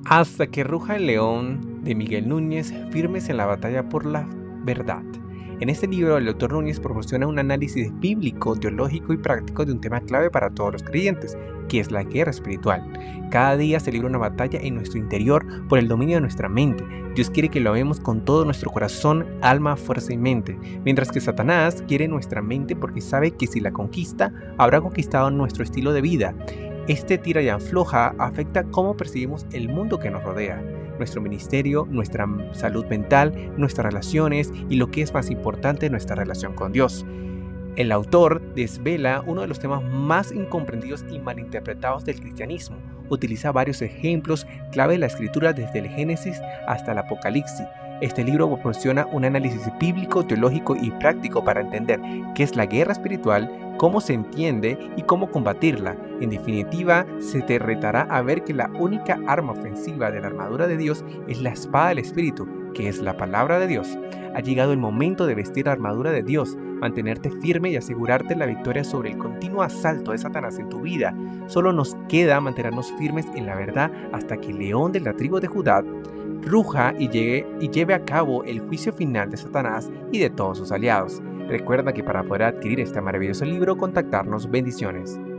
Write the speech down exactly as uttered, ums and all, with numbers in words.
Hasta que ruja el león, de Miguel Núñez, firmes en la batalla por la verdad. En este libro, el doctor Núñez proporciona un análisis bíblico, teológico y práctico de un tema clave para todos los creyentes, que es la guerra espiritual. Cada día se libra una batalla en nuestro interior por el dominio de nuestra mente. Dios quiere que lo amemos con todo nuestro corazón, alma, fuerza y mente, mientras que Satanás quiere nuestra mente porque sabe que si la conquista, habrá conquistado nuestro estilo de vida. Este tira y afloja afecta cómo percibimos el mundo que nos rodea, nuestro ministerio, nuestra salud mental, nuestras relaciones y, lo que es más importante, nuestra relación con Dios. El autor desvela uno de los temas más incomprendidos y malinterpretados del cristianismo. Utiliza varios ejemplos clave de la escritura desde el Génesis hasta el Apocalipsis. Este libro proporciona un análisis bíblico, teológico y práctico para entender qué es la guerra espiritual, cómo se entiende y cómo combatirla. En definitiva, se te retará a ver que la única arma ofensiva de la armadura de Dios es la espada del Espíritu, que es la palabra de Dios. Ha llegado el momento de vestir la armadura de Dios, mantenerte firme y asegurarte la victoria sobre el continuo asalto de Satanás en tu vida. Solo nos queda mantenernos firmes en la verdad hasta que el león de la tribu de Judá ruja y, llegue, y lleve a cabo el juicio final de Satanás y de todos sus aliados. Recuerda que para poder adquirir este maravilloso libro, contactarnos. Bendiciones.